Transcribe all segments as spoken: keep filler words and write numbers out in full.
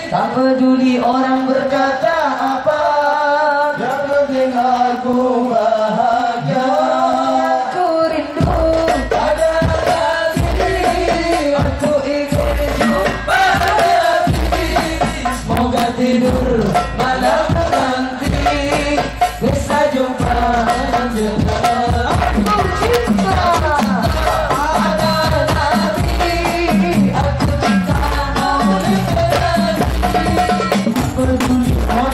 Tak peduli orang berkata apa, yang penting aku bahagia. Aku rindu pada hati, aku ingin jumpa hati. Semoga tidur malam nanti bisa jumpa dengan aku cinta. Ada lagi aku cinta oleh peduli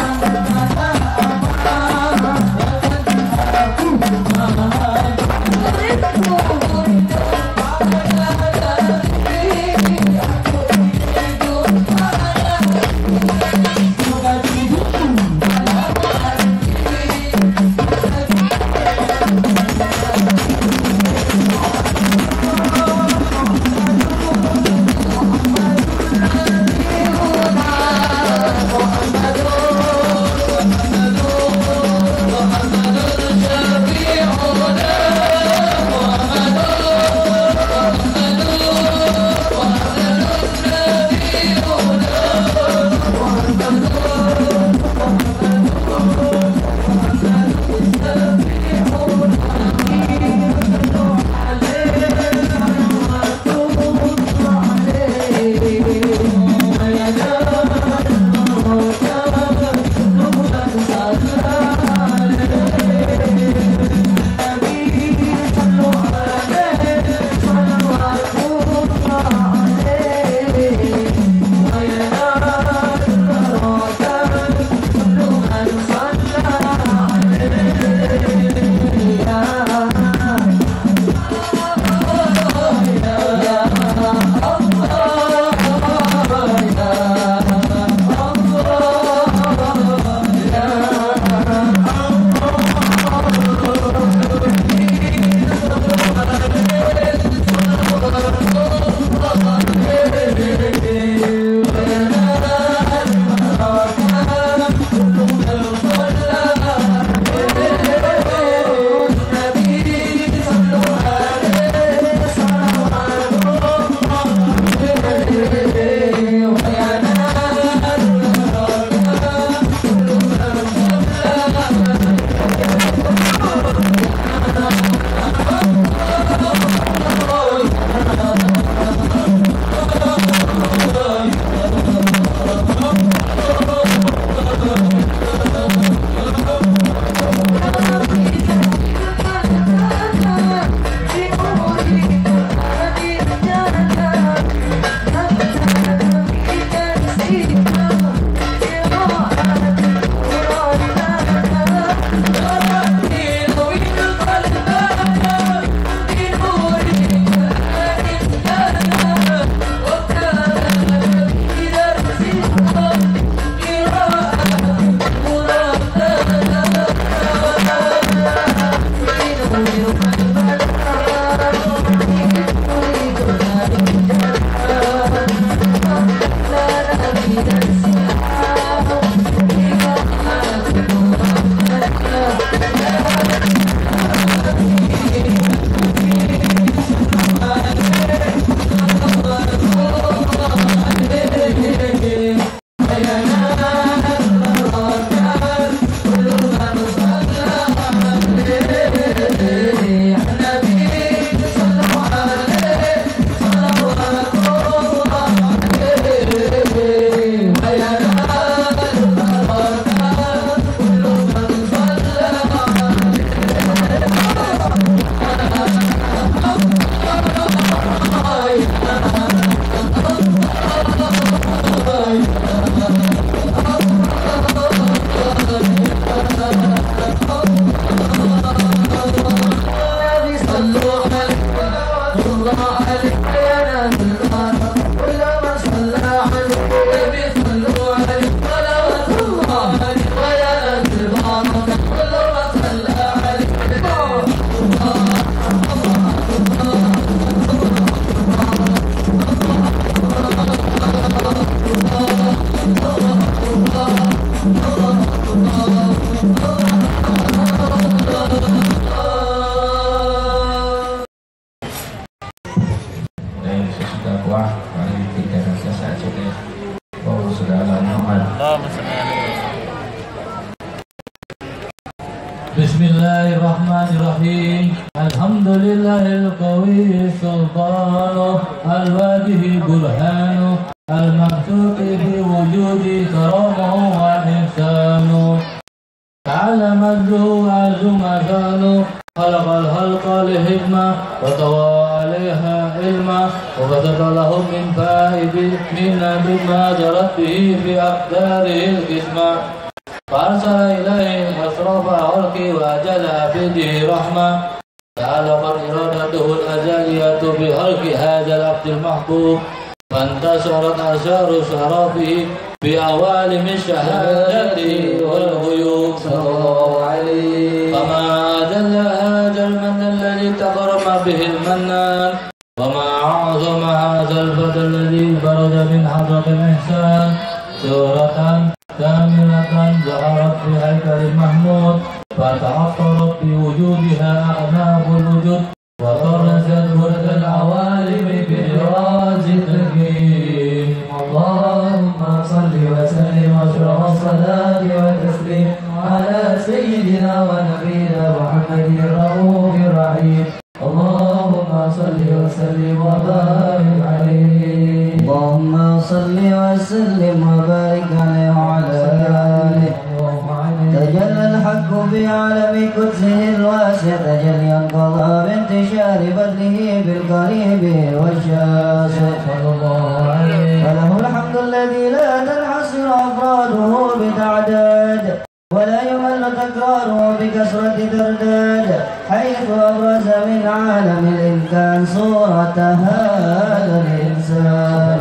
الرحمن الرحيم الحمد لله القوي السلطان الواجه برهان المبسوط في وجود كرمه وإحسانه تعالى مجده وعزم شانه خلق الخلق لحكمة وطوى عليها علما وبسط لهم من فائد من بما جرت به بأقداره القسمة فأرسل إليه أشرف خلقه وأجل عبده رحمة تعلقت إرادته الأزلية بخلق هذا العبد المحبوب فانتشرت آثار شرفه بأوالم الشهادة والغيوب صلى الله عليه فما أجل هذا المن الذي تكرم به المنان وما أعظم هذا الفتى الذي برز من حضرة الإحسان سورة كاملة ظهرت في هيكل المحمود فتعطرت بوجودها أعناب الوجود وطرزت برد العوالم بإراز التكريم اللهم صل وسلم أشرف الصلاة والتسليم على سيدنا ونبينا محمد الرؤوف الرحيم اللهم صل وسلم وبارك عليه اللهم صل وسلم وبارك عليه وعلى آله تجلى الحق في عالم قدسه الواسع تجليا قضى بانتشار بدله بالقريب والشاسع صلى الله عليه فله الحمد الذي لا تنحصر أفراده بتعداد ولا يمل تكراره بكثرة ترداد حيث أبرز من عالم الإمكان صورة هذا الإنسان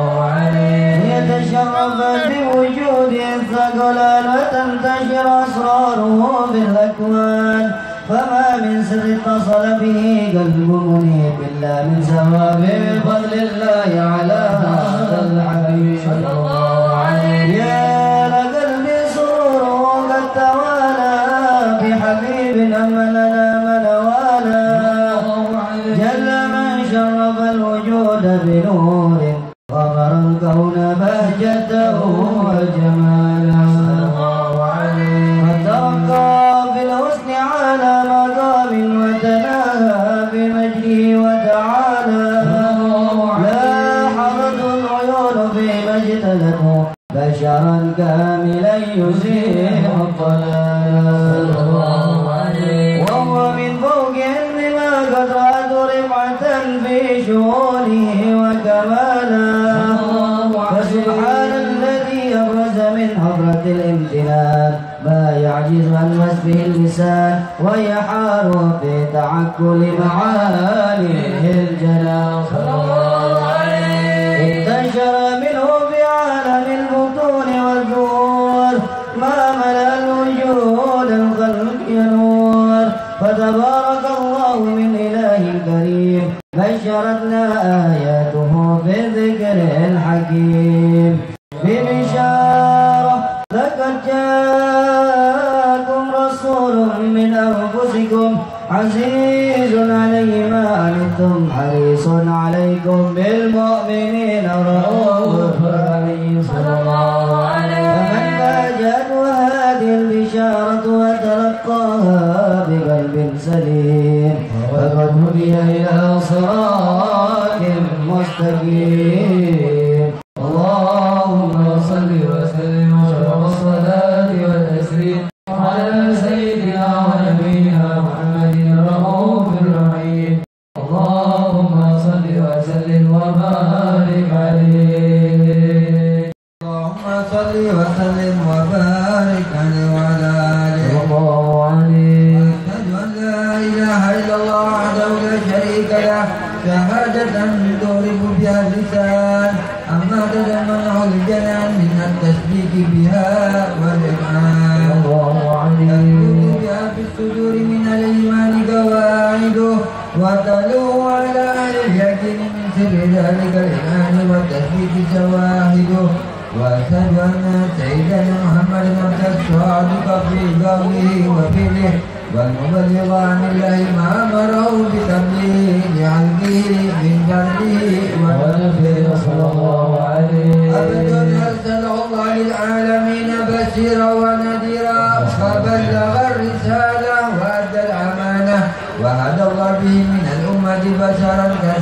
يتشرف بوجود الثقلان وتنتشر أسراره بالأكوان فما من سر اتصل به قلب منيب إلا من ثواب فضل الله على هذا الحبيب صلى الله عليه يا لقلبي سرور قد توالى بحبيب أمن لا من والى جل من شرف الوجود بنور غمر الكون بهجته وجماله فترقى بالحسن على مقام وتناهى بمجده وتعالى لاحظته العيون فيما اجتلته بشرا كاملا يزيل الضلال وهو من فوق بما قد رأت رفعة في شؤونه وكمالا فسبحان الذي أبرز من حضرة الامتنان ما يعجز عن وصفه اللسان ويحار في تعقل معانيه الجلال صلى الله عليه انتشر منه في عالم البطون والظهور ما ملأ الوجود الخلق ينور فتبارك الله من إله كريم بشرتنا آياته بالذكر الحكيم ببشارة لقد جاءكم رسول من أنفسكم عزيز عليه ما عنتم حريص عليكم بالمؤمنين رؤوف رحيم صلى الله عليه فمن فاجأته هذه البشارة وتلقاها بقلب سليم فقد هدي إلى صراط مستقيم اللهم صل وسلم وشرف الصلاة والتسليم على سيدنا ونبينا محمد الرؤوف الرحيم اللهم صل وسلم وبارك عليه اللهم صل وسلم وبارك عليه وعلى آله الله عليه أشهد أن لا إله إلا الله وحده لا شريك له شهادة تعرف بها اللسان أما تتمنع الجنان من التشبيك بها والإيمان تثبت بها في الصدور من الإيمان قواعده وتلو على أهل اليقين من سر ذلك الإيمان والتثبيت شواهده وأشهد أن سيدنا محمد الصادق في قوله وفعله والمبلغ عن الله ما أمره بتبليغ عبده من فضله ونفسه صلى الله عليه أبد أرسله الله للعالمين بشيرا ونذيرا فبلغ الرسالة وأدى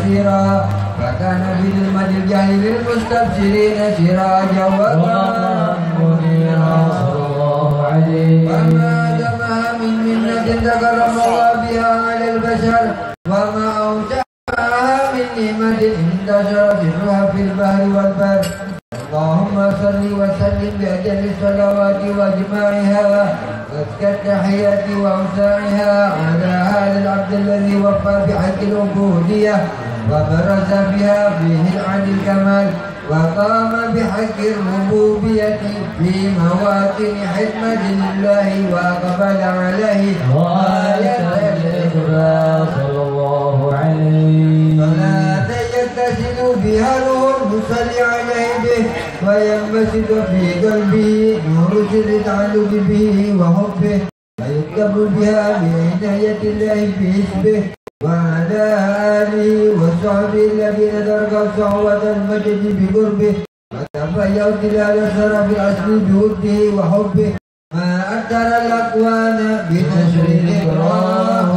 بصيرا فكان في ظلمة الجهل للمستبشرين سراجا وقمرا منيرا صلى الله عليه. وما دمها من منة تكرم الله بها على البشر وما أوسعها من نعمة انتشرت سرها في البحر والبر. اللهم صل وسلم بأجل الصلوات وأجمعها وأزكى التحيات وأوسعها على هذا العبد الذي وفى بحق العبودية وبرز بها فيه العدل الكمال وقام بحق الربوبية في مواطن حكمة الله وأقبل عليه غاية الإقبال صلى الله عليه. صلاة يتصل بها روح المصلي عليه به وينبسط في قلبه نور سر التعلق به وحبه ويكتب بها بعناية الله باسمه وعلى آله وصحبه الذين تركوا صحوة المجد بقربه وتفيأوا تلال شرف الأصل بوده وحبه ما أكثر الأكوان بنشر الإكرام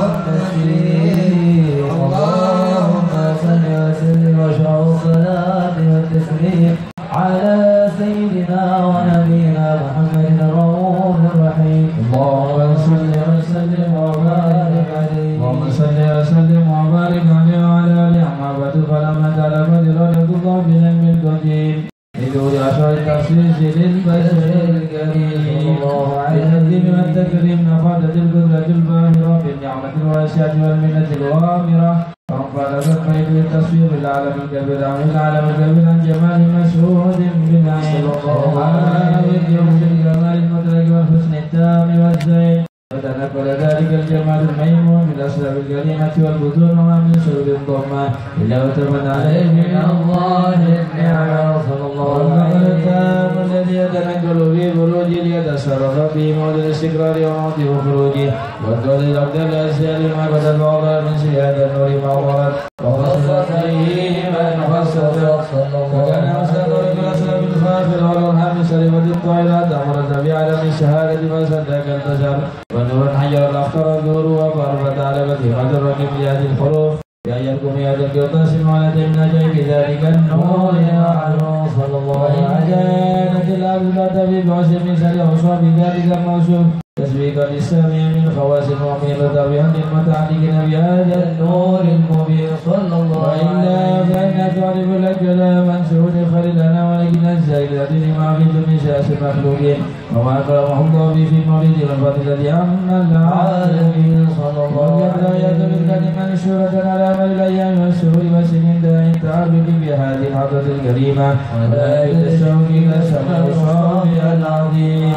والتشريف. اللهم صل وسلم واشرع الصلاة والتسليم على سيدنا ونبينا محمد الرؤوف الرحيم. اللهم صل وسلم وبارك عليه. اللهم صل وسلم وبارك عليه وعلى آله. أما بعد فلما تعلم دلالة الله بالعلم القديم بدون أشعار التخصيص للبشر الكريم بالتقديم والتكريم نفاذة القدرة الباهرة بالنعمة الواسعة والمنة الوامرة فانفرد البيت بالتصوير العالم الكبير عن العالم الكبير عن جمال مشهود بالعين وعلى يوم الجمال المدرك والحسن التام والزين وتنقل ذلك الجمال الميمون من الأسباب الكريمة والبطون ومن شرب الضمان إلا وتمنى عليه من الله النعمة صلى الله عليه وسلم الذي يتنقل في بروج ليتصرف في موضع الاستقرار وموضع خروجه والدول الأرض الأسيال ما بدل الله من سياد النور موضوعات وخصص فيه من خصص وكان مستقر في الأسلام الخافر والأرحام سلمة الطائرات أمرت بعالم الشهادة ما صدق البشر ونور حجر الأخطر الدور وقربت على بدي قدر بيد الحروف يأيكم يا القرطاس على تمنى جيب ذلك النور وعنه صلى الله عليه وسلم كانت الأبلة في بعث مثل أوصاف ذلك الموصوف تسبيقا للسامع من خواص وميلة بهم المتعلقين بهذا النور المبين صلى الله عليه وسلم. وإلا فإن تعرف لك لا منشور خللنا ولكن الزائدة لما في من شاس المخلوقين وما أكرمه الله به في مولد الفضل عم العالمين صلى الله عليه وسلم. ويأتي بالكلمة منشورة على أمر الأيام والشهور والسنين داعي تعرف بهذه الحضرة الكريمة ولا يتشوق إلى سمع الصافي العظيم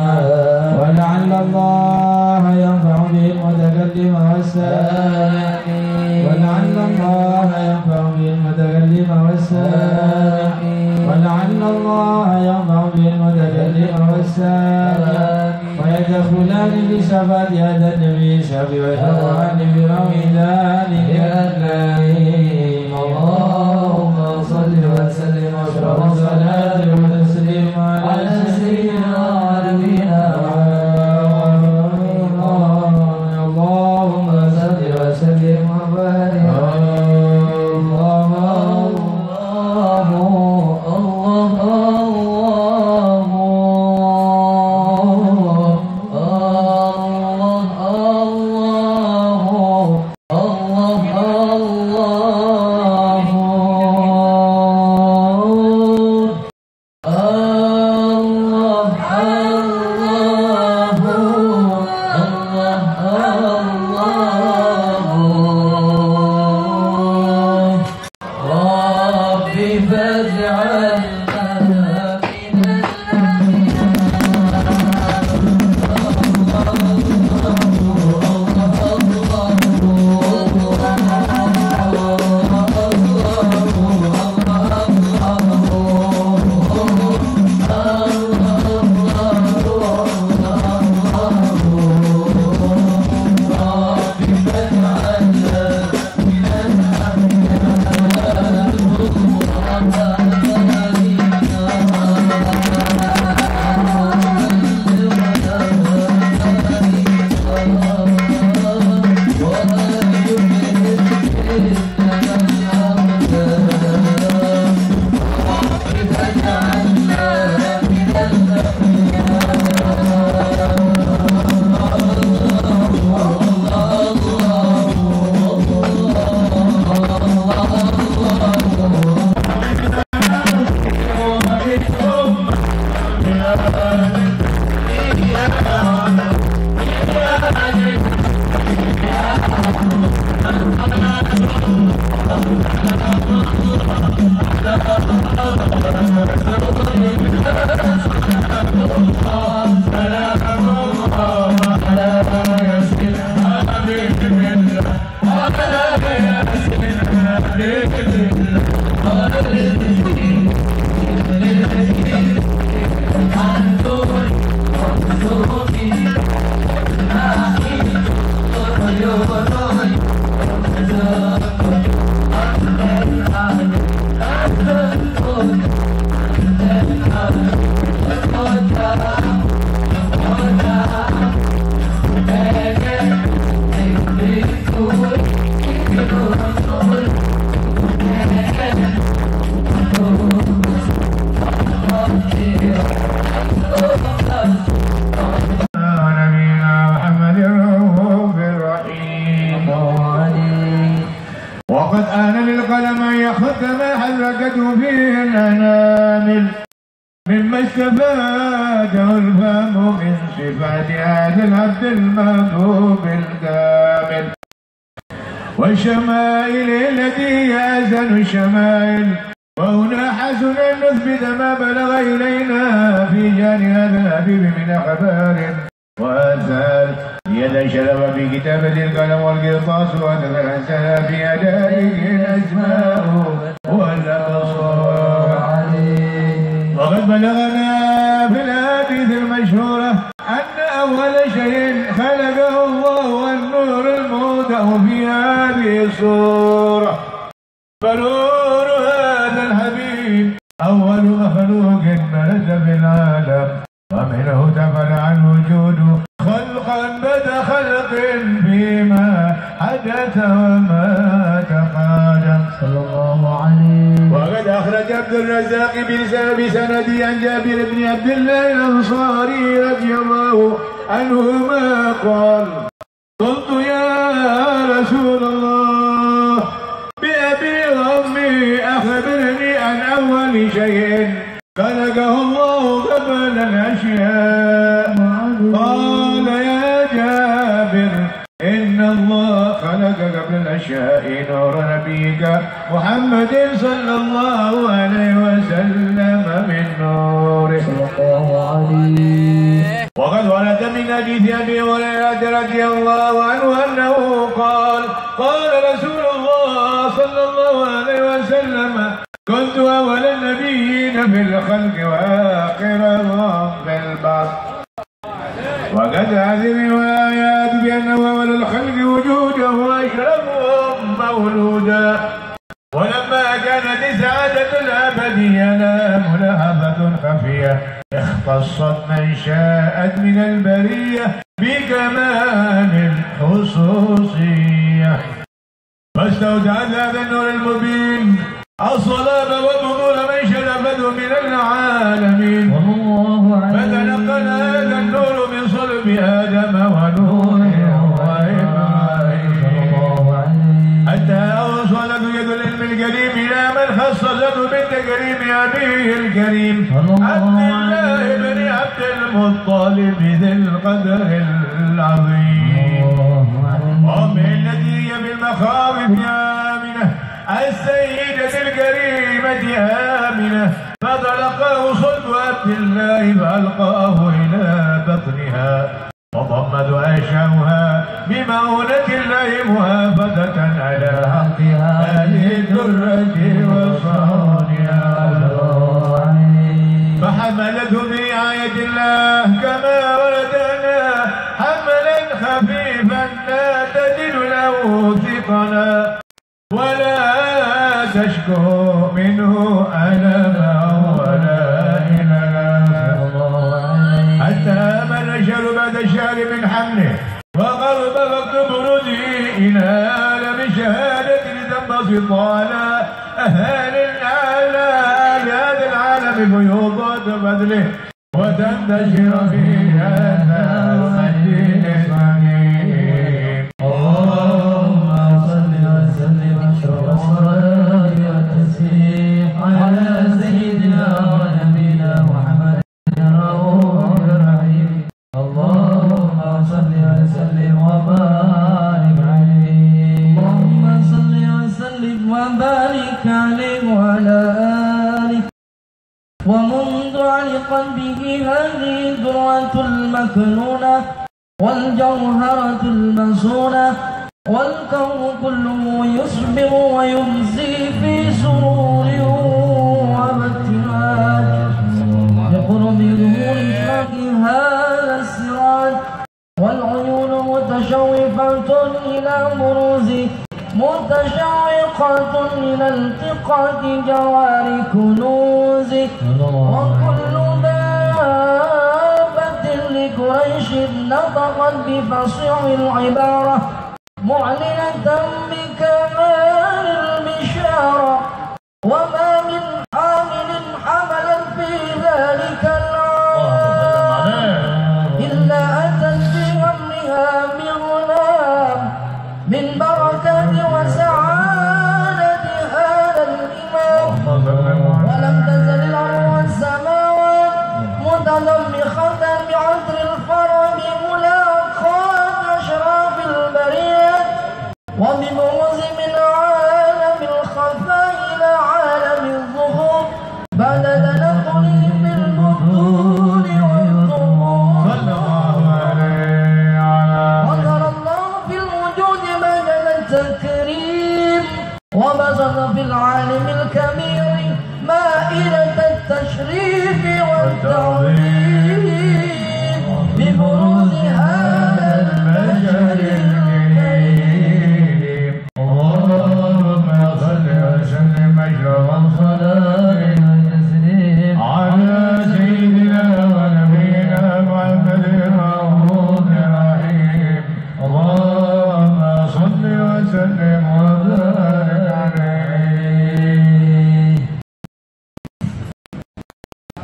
ولعل الله ينفع به المتكلم والسامع ولعل الله ينفع به المتكلم والسامع ولعل الله ينفع به المتكلم والسامع ويدخلان بشفاعة هذا النبي شفيع ويشفعان برمضان الكريم. اللهم صل وسلم واشرف الصلاة والتسليم على سيدنا ونبينا Allah مما استفاده الفهم من صفات هذا العبد المحبوب الكامل والشمائل التي هي أحسن الشمائل. وهنا حسن أن نثبت ما بلغ إلينا في جان هذا الحبيب من أخبار وآثار ليتشرف في كتابة القلم والقرطاس وتتنزل في أدائه الأسماء والأبصار. وقد بلغنا في الأحاديث المشهورة أن أول شيء خلقه الله النور المودع في هذه الصورة. فنور هذا الحبيب أول مخلوق نزل في العالم ومنه تفرع الوجود خلقا بعد خلق فيما حدث وما تقادم صلى الله عليه. وقد أخرج عبد الرزاق بسند عن جابر بن عبد الله الأنصاري رضي الله عنهما قال: قلت يا رسول الله بأبي وأمي أخبرني عن أول شيء خلقه الله قبل الأشياء. قال: يا جابر إن الله خلق قبل الأشياء نور نبيك محمد صلى الله عليه وسلم من نوره صلى الله عليه. وقد ورد من حديث أبي هريرة رضي الله عنه أنه قال: قال رسول الله صلى الله عليه وسلم: كنت أول النبيين في الخلق وآخرهم في البعث. وقد هذه الروايات بأنه أول الخلق وجودا وأشرفهم مولودا. ولما كانت السعادة الأبدية لا ملهبة خفية اختصت من شاءت من البرية بكمال الخصوصية. فاستودعت هذا النور المبين الصلاب وبطول من شرفته من العالمين. فتنقل هذا النور من صلب آدم ونوح وإبراهيم حتى أوصلت يد العلم الكريم إلى من خصصته بالتكريم أبيه الكريم عبد الله بن عبد المطلب ذي القدر العظيم. ومن التي هي بالمخاوف آمنة السيدة الكريمة آمنة فطلقه صلب عبد الله فألقاه إلى بطنها وضمد أشعوها بمعونة الله محافظة على حقها هذه الدرة وصانها. فحملته برعاية الله كما وردنا حملا خفيفا لا تجد له ثقلا ولا تشكو منه ألما ولا إلما. حتى من الشهر بعد الشهر من حمله وقرب وقت بروزه إلى عالم الشهادة لتنبسط على أهل العالم هذا العالم فيوضات فضله وتنتشر في هذا الدين الصغير. اللهم صل وسلم أشرف الصلاة والتسليم على سيدنا ونبينا محمد الرؤوف الرحيم. اللهم صل وسلم وبارك عليه. اللهم صل وسلم وبارك عليه وعلى آله. ومنذ علقت به هذه الدرة المكنونة والجوهرة المسونة والكون كله يصبر ويمسي في سرور وابتهاج بقرب ظهور إشراق هذا السراج. والعيون متشوفة إلى بروزه متشوقة إلى التقاط جوار كنوزه. وكل دابة لقريش نطقت بفصيح العبارة معلنة بكمال البشارة. وما من حامل حملا في ذلك العام إلا أتت بأمرها بغلام من بركة وسعادة هذا الإمام. ولم تزل الأرض والسماوات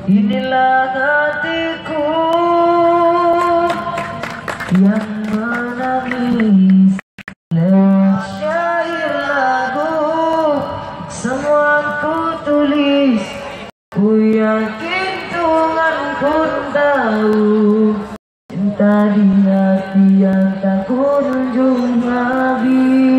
Inilah hatiku yang menangis lewat syair lagu. Semua ku tulis, ku yakin Tuhan pun tahu. Cinta di hati yang tak kunjung habis.